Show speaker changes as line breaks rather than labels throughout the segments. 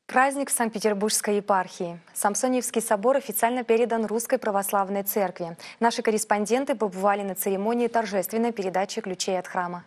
Праздник в Санкт-Петербургской епархии. Самсоневский собор официально передан Русской Православной Церкви. Наши корреспонденты побывали на церемонии торжественной передачи ключей от храма.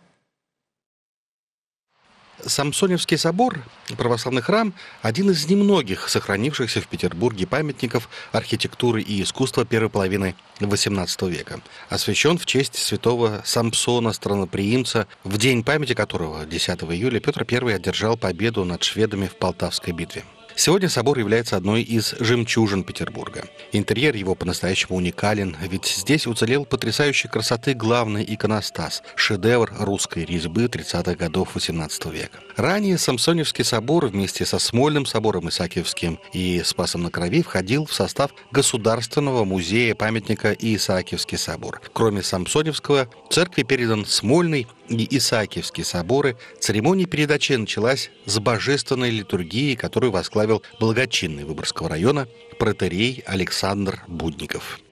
Самсоневский собор, православный храм, один из немногих сохранившихся в Петербурге памятников архитектуры и искусства первой половины XVIII века. Освящен в честь святого Самсона Странноприимца, в день памяти которого, 10 июля, Петр I одержал победу над шведами в Полтавской битве. Сегодня собор является одной из жемчужин Петербурга. Интерьер его по-настоящему уникален, ведь здесь уцелел потрясающей красоты главный иконостас, шедевр русской резьбы 30-х годов XVIII века. Ранее Самсоневский собор вместе со Смольным собором Исаакиевским и Спасом на Крови входил в состав Государственного музея памятника Исаакиевский собор. Кроме Самсоневского, церкви передан Смольный и Исаакиевские соборы. Церемония передачи началась с божественной литургии, которую возглавил благочинный Выборгского района протоиерей Александр Будников.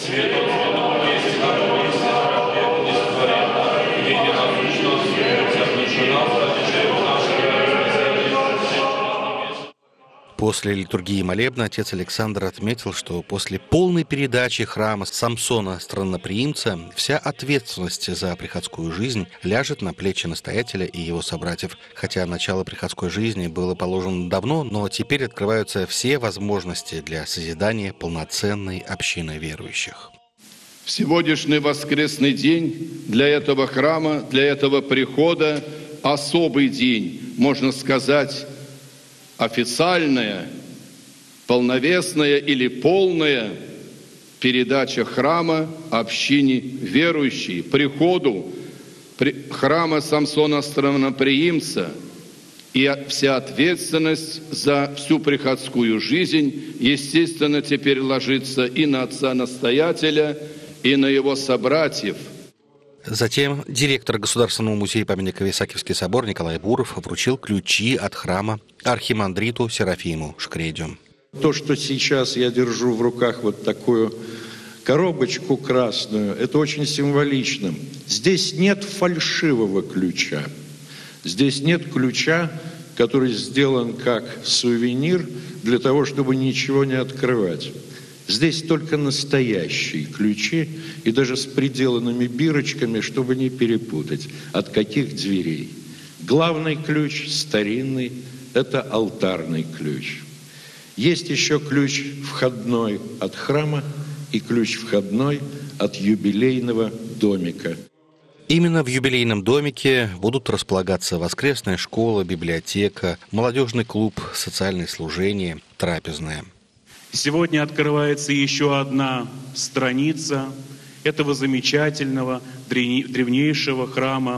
После литургии молебна отец Александр отметил, что после полной передачи храма Самсона Странноприимца вся ответственность за приходскую жизнь ляжет на плечи настоятеля и его собратьев. Хотя начало приходской жизни было положено давно, но теперь открываются все возможности для созидания полноценной общины верующих.
В сегодняшний воскресный день для этого храма, для этого прихода особый день, можно сказать, официальная, полновесная или полная передача храма общине верующей, приходу храма Самсона Странноприимца, и вся ответственность за всю приходскую жизнь, естественно, теперь ложится и на отца-настоятеля, и на его собратьев.
Затем директор Государственного музея памятника Исаакиевский собор Николай Буров вручил ключи от храма архимандриту Серафиму Шкредю.
То, что сейчас я держу в руках вот такую коробочку красную, это очень символично. Здесь нет фальшивого ключа. Здесь нет ключа, который сделан как сувенир для того, чтобы ничего не открывать. Здесь только настоящие ключи, и даже с приделанными бирочками, чтобы не перепутать, от каких дверей. Главный ключ, старинный, это алтарный ключ. Есть еще ключ входной от храма и ключ входной от юбилейного домика.
Именно в юбилейном домике будут располагаться воскресная школа, библиотека, молодежный клуб, социальное служение, трапезная.
Сегодня открывается еще одна страница этого замечательного, древнейшего храма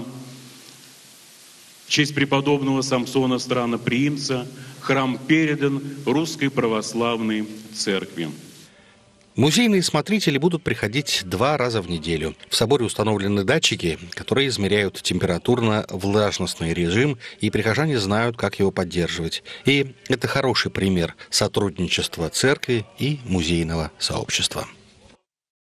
в честь преподобного Самсона Странноприимца. Храм передан Русской Православной Церкви.
Музейные смотрители будут приходить 2 раза в неделю. В соборе установлены датчики, которые измеряют температурно-влажностный режим, и прихожане знают, как его поддерживать. И это хороший пример сотрудничества церкви и музейного сообщества.